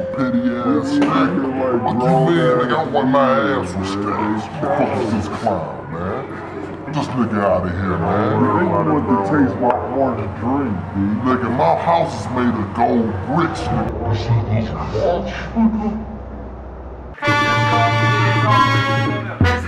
petty ass nigga. What you mean, nigga? I want my ass was stacks. What the fuck is this clown, man? Get this nigga out of here, man. They want to taste my orange drink, B. Nigga, my house is made of gold bricks, nigga. You see this watch, nigga?